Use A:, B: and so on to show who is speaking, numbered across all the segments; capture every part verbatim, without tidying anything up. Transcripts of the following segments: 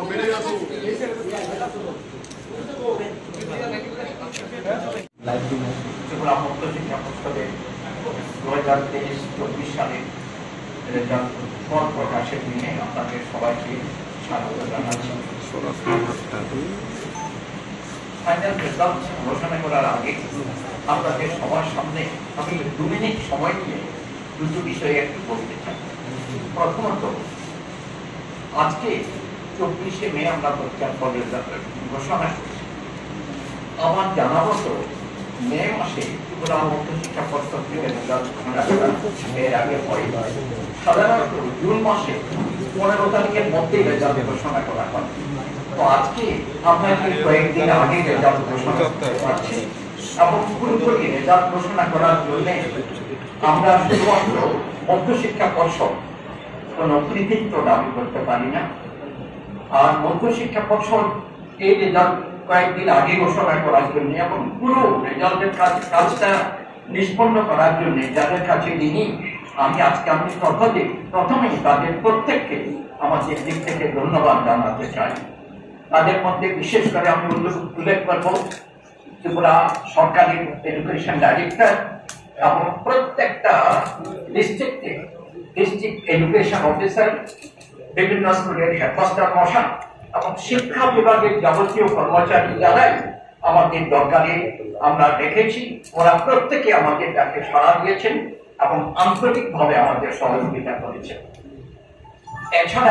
A: ত্রিপুরা মুক্ত শিক্ষা পর্ষদের দু হাজার তেইশ চব্বিশ সালের রেজাল্ট ফল প্রকাশের দিনে আপনাদের সবাইকে স্বাগত জানাচ্ছি। ফাইনাল রেজাল্ট ঘোষণা করার আগে আপনাদের সবার সামনে আমি দু মিনিট সময় নিয়ে দুটো বিষয়ে একটু বলতে চাই। প্রথমত, আজকে চব্বিশে মে আমরা পরীক্ষার ফল রেজাল্ট ঘোষণা করছি। আমার জানা মতো মে মাসে ত্রিপুরা মুক্ত শিক্ষা পর্ষদ থেকে রেজাল্ট ঘোষণা করা এর আগে হয়। সাধারণত জুন মাসে পনেরো তারিখের মধ্যেই রেজাল্ট ঘোষণা করা হয়। তো আজকে আমরা কয়েকদিন আগে রেজাল্ট ঘোষণা করতে পারছি এবং পুরোপুরি রেজাল্ট ঘোষণা করার জন্য আমরা শুধুমাত্র মধ্য শিক্ষা পর্ষদ কোন কৃতিত্ব দাবি করতে পারি না। আর মধ্য শিক্ষা পর্ষদ এই রেজাল্ট কয়েকদিন আগে ঘোষণা করার জন্য এবং পুরো রেজাল্টের কাজটা নিষ্পন্ন করার জন্য যাদের কাছে ঋণী, আমি আজকে আমি প্রথমে প্রথমেই তাদের প্রত্যেককে আমাদের দিক থেকে ধন্যবাদ জানাতে চাই। তাদের মধ্যে বিশেষ করে আমি উল্লেখ করব ত্রিপুরা সরকারি এডুকেশন ডাইরেক্টর এবং প্রত্যেকটা ডিস্ট্রিক্টে ডিস্ট্রিক্ট এডুকেশন অফিসার, বিভিন্ন স্কুলের হেডমাস্টার মশাই এবং শিক্ষা বিভাগের যাবতীয় কর্মচারী যারাই আমাদের দরকারে আমরা দেখেছি, ওরা প্রত্যেকে আমাদের ডাকে সাড়া দিয়েছেন এবং আন্তরিকভাবে আমাদের সহযোগিতা করেছেন। এছাড়া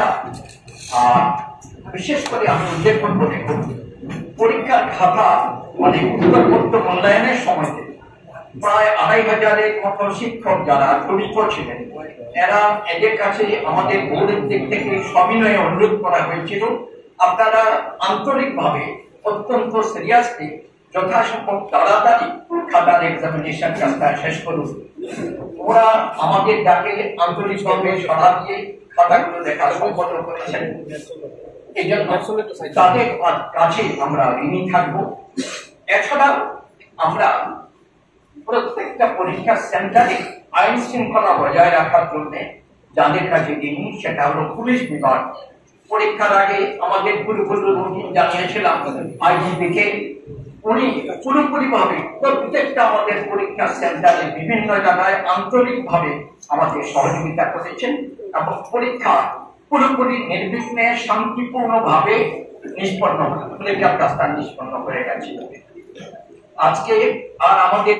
A: বিশেষ করে আমি উল্লেখ করবো, দেখুন পরীক্ষার খাতা মানে উত্তরপত্র মূল্যায়নের সময় প্রায় আড়াই হাজারের মতো শিক্ষক যারা জড়িত ছিলেন, এরা এদের কাছে আমাদের বোর্ডের দিক থেকে সবিনয়ে অনুরোধ করা হয়েছিল, আপনারা আন্তরিকভাবে অত্যন্ত সিরিয়াসলি যথাসম্ভব তাড়াতাড়ি খাতার এক্সামিনেশন কাজটা শেষ করুন। ওরা আমাদের ডাকে আন্তরিকভাবে সাড়া দিয়ে খাতাগুলো দেখা সম্পন্ন করেছেন। এই জন্য তাদের কাছে আমরা ঋণী থাকবো। এছাড়া আমরা প্রত্যেকটা পরীক্ষা সেন্টারে আইন শৃঙ্খলা বজায় রাখার জন্য যাদের কাছে ঋণী, সেটা হলো পুলিশ বিভাগ। পরীক্ষার আগে আমাদের পুরোপুরি রুটিন জানিয়েছিলাম আইজিপি কে, উনি পুরোপুরি ভাবে প্রত্যেকটা আমাদের পরীক্ষা সেন্টারে বিভিন্ন জায়গায় আন্তরিক ভাবে আমাদের সহযোগিতা করেছেন এবং পরীক্ষা পুরোপুরি নির্বিঘ্নে শান্তিপূর্ণ ভাবে নিষ্পন্ন পরীক্ষার কাজটা নিষ্পন্ন করে গেছে। আজকে আর আমাদের